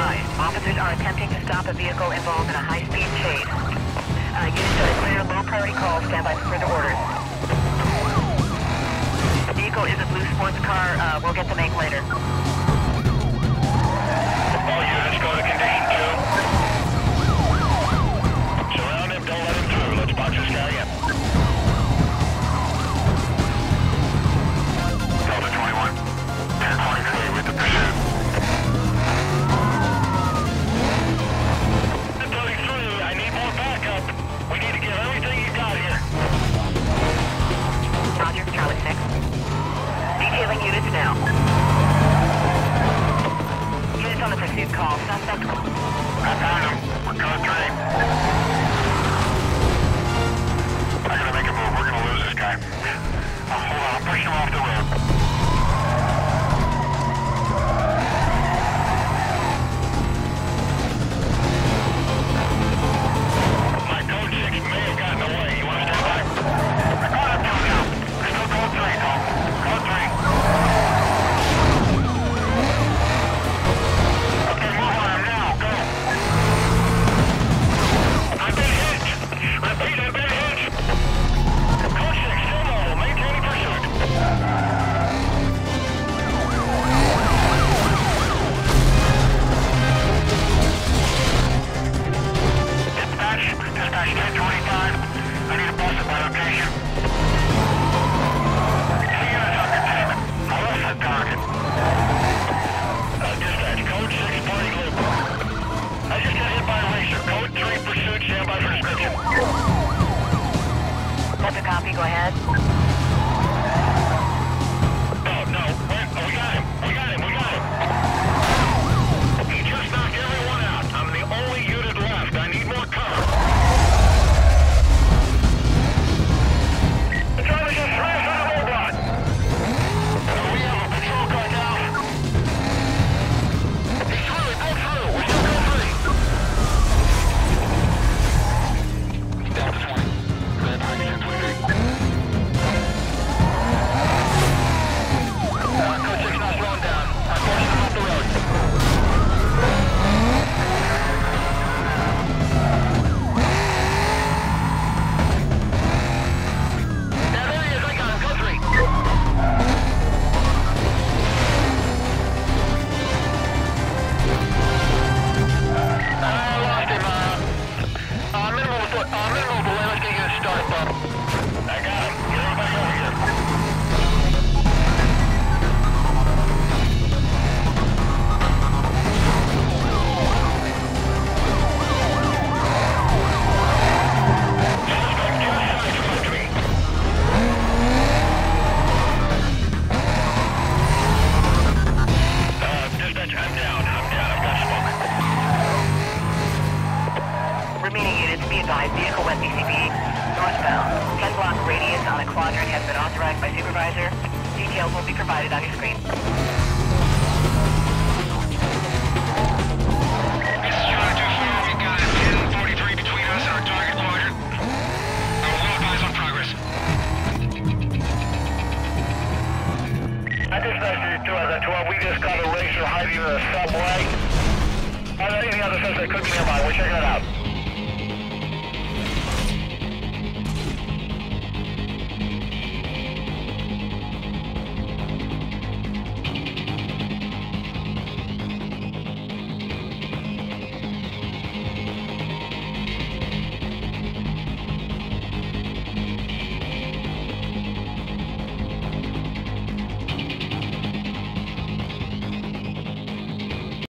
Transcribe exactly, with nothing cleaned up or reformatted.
advised, officers are attempting to stop a vehicle involved in a high-speed chase. Uh, units are to clear low-priority calls. Stand by for further orders. The vehicle is a blue sports car. Uh, we'll get the make later. All units go to condition two. Surround him, don't let him through. Let's box this guy in. Delta twenty-one. ten twenty-three with the pursuit. thirty-three, I need more backup. We need to get everything you got here. Roger, Charlie six. Detailing units now. Units on the pursuit call. Suspect. I found him. We're code three. I gotta make a move. We're gonna lose this guy. Oh, hold on. I'm pushing him off the road. My code six may have gotten away. You wanna stand by? I got him two now. There's no code three, Tom. Code three. Okay, move on him now. Go. I've been hit. Repeat, I've been hit. Code six, still mobile. Maintaining pursuit. Dispatch, dispatch ten twenty-five. I need a bus at my location. Two units on containment. Arrest the target. Uh, dispatch, code six, party loop. I just got hit by a racer. Code three, pursuit, stand by for description. That's a copy. Go ahead. No, no, wait, oh, we got him. We got him, we got him. He just knocked everyone out. I'm the only unit left. I need more cover. The driver just smashed on a robot. Uh, we have a patrol car now. He's through, he broke through. We're still going free. Delta twenty. Red nine ten twenty-three. Uh, code six not slowing down. I'm forcing him off the road. Yeah, there he is. I got him. Code three. I lost him. Uh, uh, minimal, uh, minimal delay. Let's get you a start bump. I got him. Get everybody over here. Suspect just sideswiped me. Uh, dispatch, I'm down. I'm down. I've got smoke. Remaining units, be advised, vehicle went B C B northbound. ten block radius on a quadrant has been authorized by supervisor. Details will be provided on your screen. This is Charlie two four. We got a ten forty-three between us and our target quadrant. I will advise on progress. I dispatched you two as a twelve. We just got a racer hiding in a subway. Are there any other suspects that could be nearby? We're checking it out.